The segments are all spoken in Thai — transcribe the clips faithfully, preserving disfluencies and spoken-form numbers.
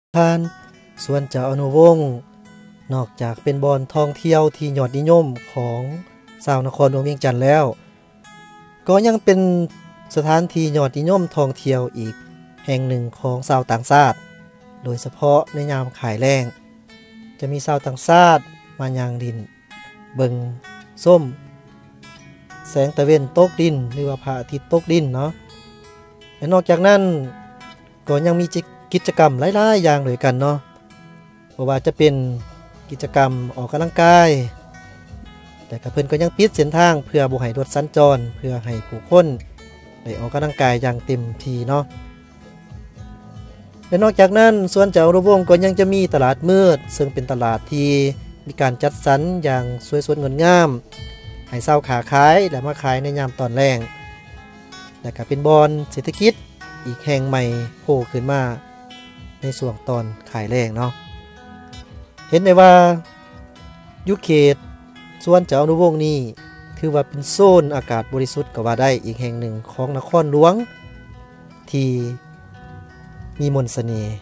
ทานสวนเจ้าอนุวงศ์นอกจากเป็นบอนท่องเที่ยวที่ยอดนิยมของชาวนครหลวงเวียงจันทน์แล้วก็ยังเป็นสถานที่ยอดนิยมท่องเที่ยวอีกแห่งหนึ่งของชาวต่างชาติโดยเฉพาะในยามขายแรงจะมีชาวต่างชาติมาย่างดินเบิงส้มแสงตะเวนตกดินหรือว่าพระอาทิตย์ตกดินเนาะและนอกจากนั้นก็ยังมีกิจกรรมหลายๆอย่างด้วยกันเนาะเพราะว่าจะเป็นกิจกรรมออกกำลังกายแต่ก็เพิ่นก็ยังปิดเส้นทางเพื่อบ่ให้รถสัญจรเพื่อให้ผู้คนได้ออกกำลังกายอย่างเต็มที่เนาะและนอกจากนั้นสวนเจ้าอนุวงศ์ก็ยังจะมีตลาดมืดซึ่งเป็นตลาดที่มีการจัดสรรอย่างสวยสดงดงามให้ชาวขาขายและมาขายในยามตอนแรงและก็เป็นบอนเศรษฐกิจอีกแห่งใหม่โผล่ขึ้นมาในส่วนตอนขายแรงเนาะเห็นได้ว่ายุคเขตสวนเจ้าอนุวงศ์นี้ถือว่าเป็นโซนอากาศบริสุทธิ์ก็ว่าได้อีกแห่งหนึ่งของนครหลวงที่มีมนต์เสน่ห์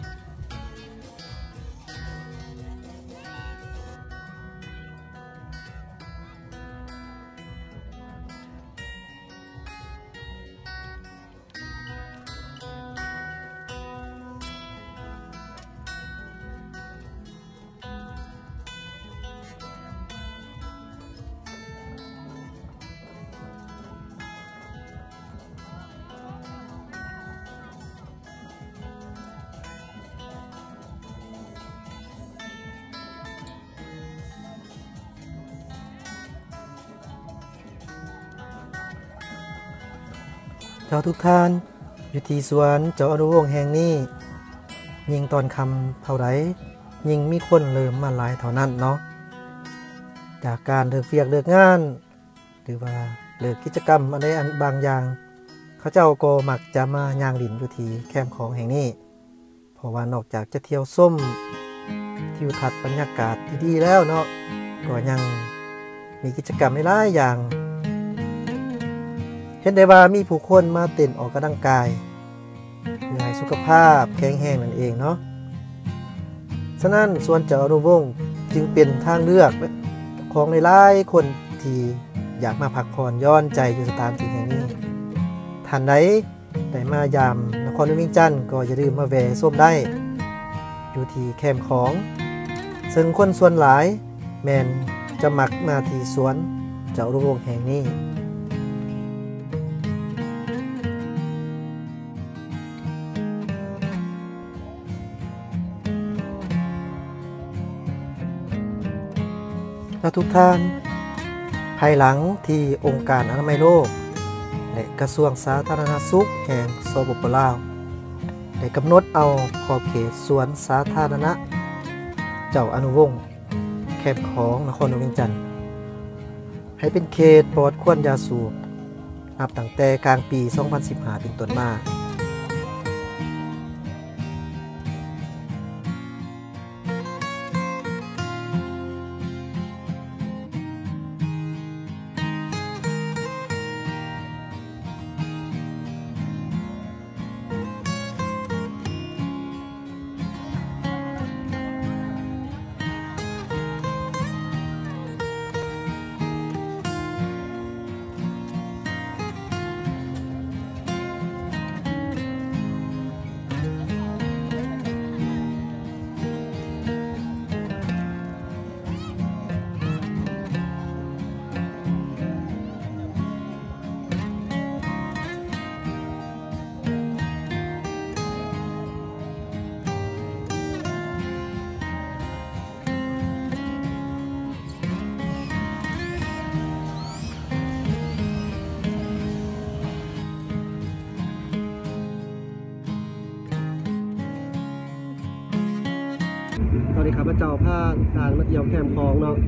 เจ้าทุกท่านอยู่ที่สวนเจ้าอนุวงศ์แห่งนี้ยิ่งตอนคำเท่าไรยิ่งมีคนเริ่มมาหลายเท่านั้นเนาะจากการเลิกเวียกเลิกงานหรือว่าเลิกกิจกรรมอะไรอันบางอย่างเขาเจ้าก็มักจะมาย่างดินอยู่ที่แคมป์ของแห่งนี้เพราะว่านอกจากจะเที่ยวส้มทิวทัศน์บรรยากาศดีๆแล้วเนาะก็ยังมีกิจกรรมหลายอย่างเห็นได้ว่ามีผู้คนมาเต้นออกกำลังกายเพื่อให้สุขภาพแข็งแรงนั่นเองเนาะฉะนั้นสวนเจ้าอนุวงศ์จึงเป็นทางเลือกของหลายๆคนที่อยากมาพักผ่อนย้อนใจอยู่สถานที่แห่งนี้ท่านใดได้มายามนครหลวงเวียงจันทน์ก็อย่าลืมมาแวะส้มได้อยู่ที่แคมป์ของซึ่งคนส่วนหลายแมนจะมักมาที่สวนเจ้าอนุวงศ์แห่งนี้ทุกท่านภายหลังที่องค์การอนามัยโลกและกระทรวงสาธารณสุขแห่งสปป.ลาวได้กำหนดเอาขอบเขตสวนสาธารณะเจ้าอนุวงศ์แคมป์ของนครหลวงเวียงจันทน์ให้เป็นเขตปลอดควันยาสูบนับตั้งแต่กลางปีสองพันสิบห้าเป็นต้นมาตอนนี้ครับพระเจ้าผ้าทางมาเที่ยวแคมป์คลองเนาะ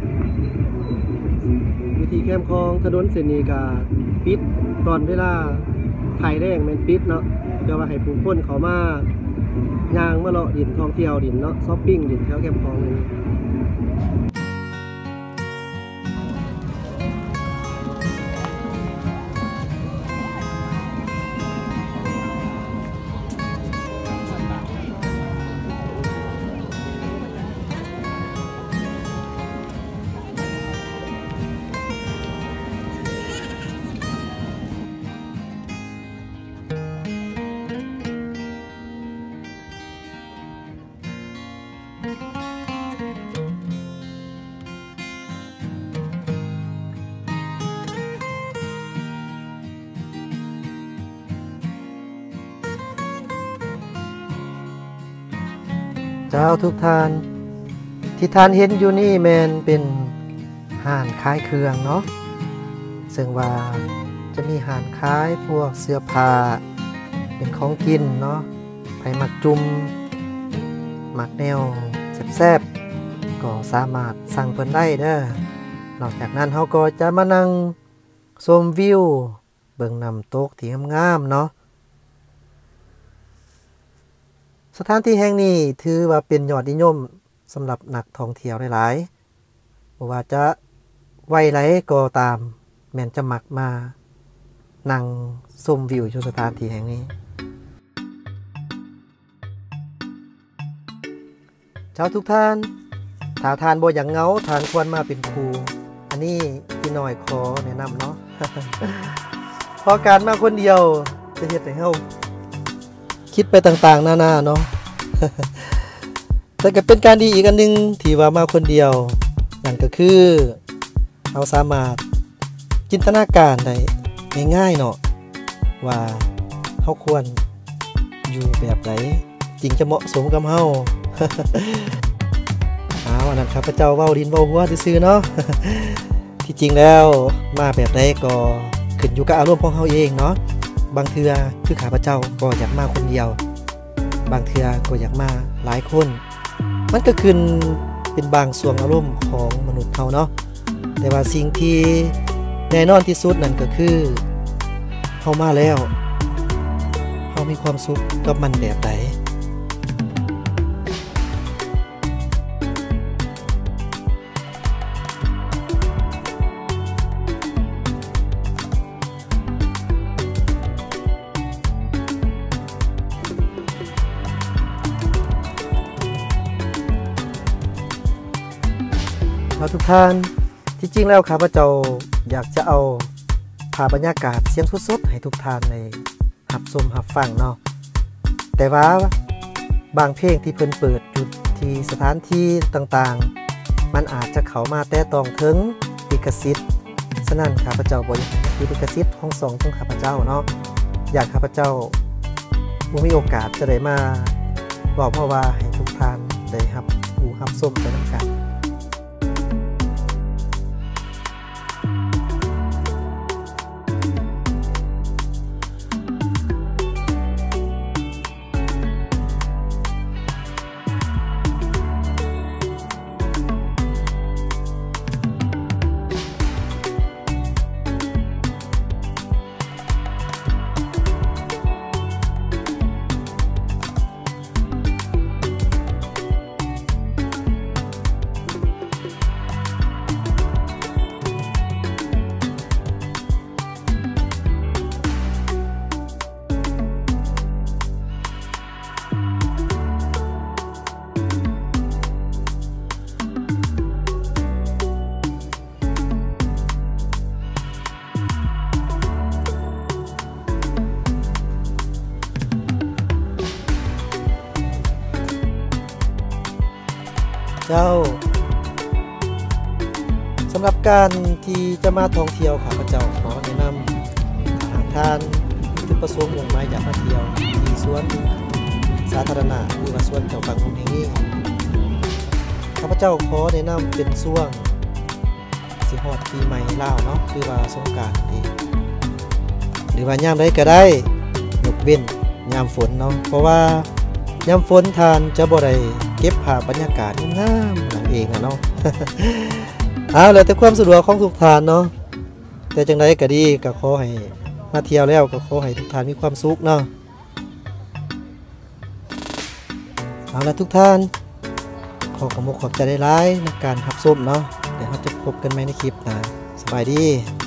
วิธีแคมป์คลองถนนเส้นนี้ก็ปิดตอนเวลาไผ่แรงแมนปิดเนาะเพื่อว่าให้ผู้คนเขามาย่างมาเลาะดินท่องเที่ยวดินเนาะช้อปปิ้งดินแถวแคมป์คลองนี้เเจ้าทุกท่านที่ท่านเห็นอยู่นี่แมนเป็นห้านขายเครื่องเนาะซึ่งว่าจะมีห้านขายพวกเสื้อผ้าเป็นของกินเนาะไปมักจุ่มมักแนวแซ่บๆก็สามารถสั่งเพิ่นได้เด้อนอกจากนั้นเฮาก็จะมานั่งชมวิวเบิ่งน้ำตกที่งามๆเนาะสถานที่แห่งนี้ถือว่าเป็นยอดนิยมสำหรับนักท่องเที่ยวหลายๆบ่ว่าจะวัยไหนก็ตามแม่นจะมักมานั่งชมวิวอยู่สถานที่แห่งนี้เจ้าทุกท่านถ้าทานบ่อยากเหงาทานควรมาเป็นครูอันนี้พี่น้อยขอแนะนำเนาะ เพราะการมาคนเดียวจะเฮ็ดให้เฮาคิดไปต่างๆนานาเนาะ แต่ก็เป็นการดีอีกอันนึงที่ว่ามาคนเดียวนั่นก็คือเราสามารถจินตนาการได้ง่ายๆเนาะว่าเฮาควรอยู่แบบไหนจริงจะเหมาะสมกับเฮา อ้าวอันนั้นครับพระเจ้าเว้าดินเว้าหัวซื่อๆเนาะ ที่จริงแล้วมาแบบใดก็ขึ้นอยู่กับอารมณ์ของเฮาเองเนาะบางเทื่อคือข้าพเจ้าก็อยากมาคนเดียวบางเทื่อก็อยากมาหลายคนมันก็ขึ้นเป็นบางส่วนอารมณ์ของมนุษย์เฮาเนาะแต่ว่าสิ่งที่แน่นอนที่สุดนั่นก็คือเฮามาแล้วเฮามีความสุขกับมันแบบใดทุกท่านที่จริงแล้วข้าพเจ้าอยากจะเอาภาพบรรยากาศเสียงสดๆให้ทุกท่านในรับชมรับฟังเนาะแต่ว่าบางเพลงที่เพิ่นเปิดอยู่ที่สถานที่ต่างๆมันอาจจะเข้ามาแต่ต้องถึงลิขสิทธิ์ฉะนั้นข้าพเจ้าบ่อยากให้ลิขสิทธิ์ของสองของข้าพเจ้าเนาะอยากข้าพเจ้าบ่มีโอกาสจะได้มาบอกเพราะว่าให้ทุกท่านได้รับรู้รับชมไปนำกันเจ้าสำหรับการที่จะมาท่องเที่ยวข้าพเจ้าขอแนะนำหากท่านจุดประสงค์มุ่งหมายอยากมาเที่ยวที่สวนสาธารณะหรือว่าสวนเจ้าฝั่งของแห่งนี้ข้าพเจ้าขอแนะนำเป็นช่วงสิฮอดปีใหม่ลาวเนาะคือว่าสงกรานต์นี่หรือว่ายามใดก็ได้ยกเว้นยามฝนเนาะเพราะว่ายามฝนทานจะบ่ได้เก็บภาพบรรยากาศงามๆนั่นเองนะเนาะ เอาแล้วแต่ความสะดวกของทุกท่านเนาะแต่จังไดก็ดีก็ขอให้มาเที่ยวแล้วก็ขอให้ทุกท่านมีความสุขเนาะเอาละทุกท่านขอขอบคุณขอบใจหลายๆในการรับชมเนาะเดี๋ยวเราจะพบกันใหม่ในคลิปหน้าสบายดี